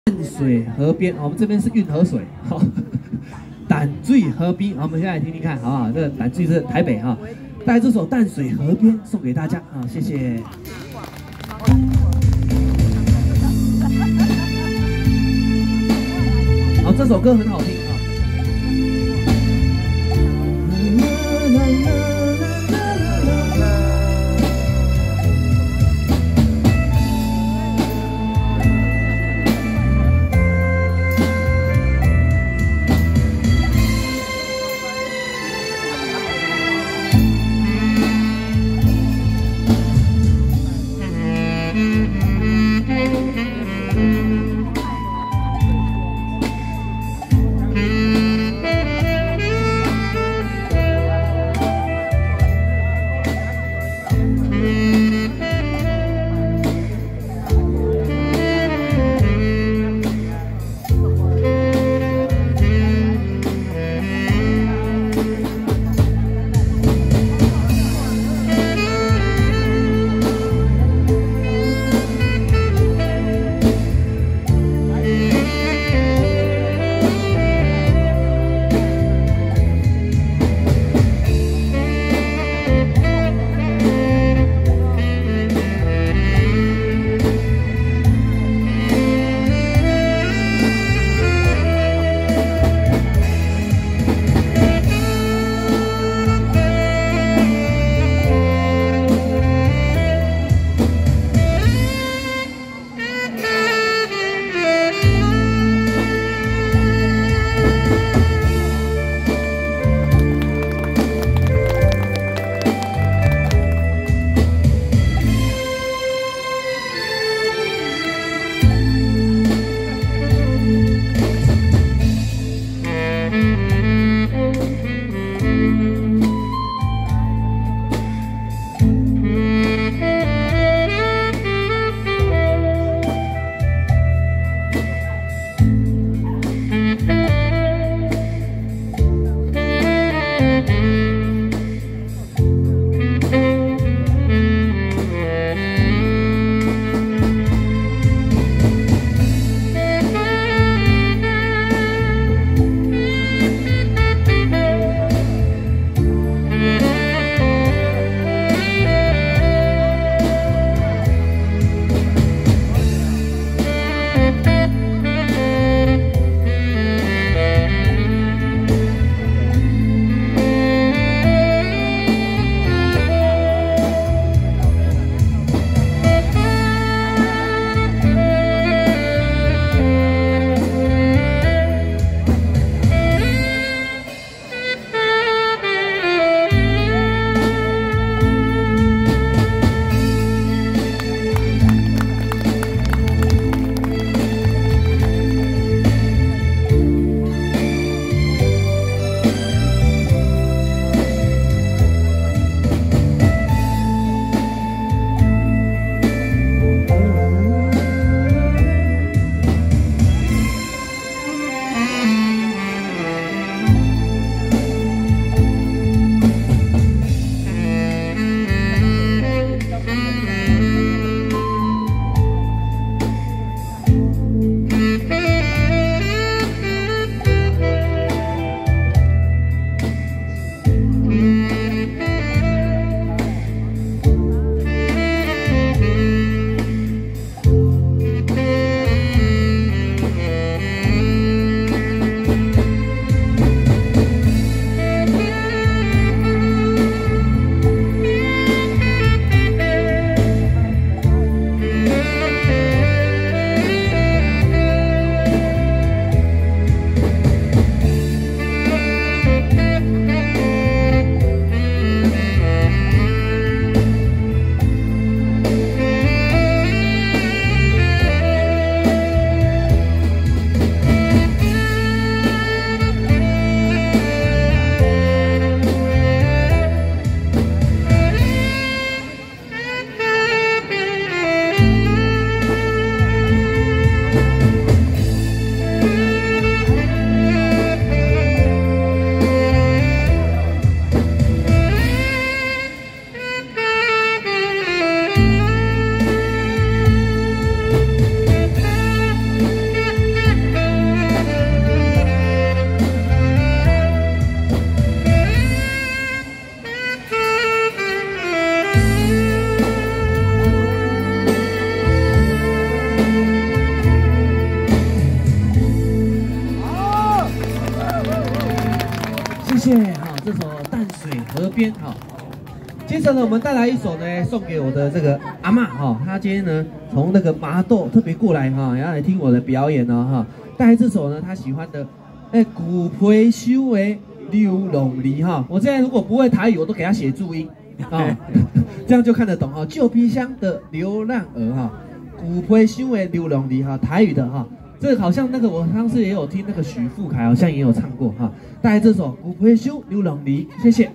淡水河边，我们这边是运河水，好，淡水河边，好，我们现在来听听看，好不好？这个淡水是台北哈，带这首《淡水河边》送给大家啊，谢谢。好，这首歌很好听啊。 谢哈，这首《淡水河边》哈。接着呢，我们带来一首呢，送给我的这个阿嬷哈，她今天呢从那个麻豆特别过来哈，要来听我的表演哦哈。带来这首呢，她喜欢的古培修的流浪梨哈。我现在如果不会台语，我都给她写注音啊，这样就看得懂哈。旧皮箱的流浪儿哈，古培修的流浪梨哈，台语的哈。这个好像那个我上次也有听那个许富凯好像也有唱过哈。带来这首古培修流浪梨，谢谢。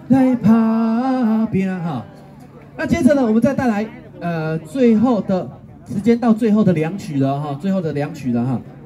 来打拼哈。那接着呢，我们再带来最后的时间到最后的2曲了哈，最后的2曲了哈。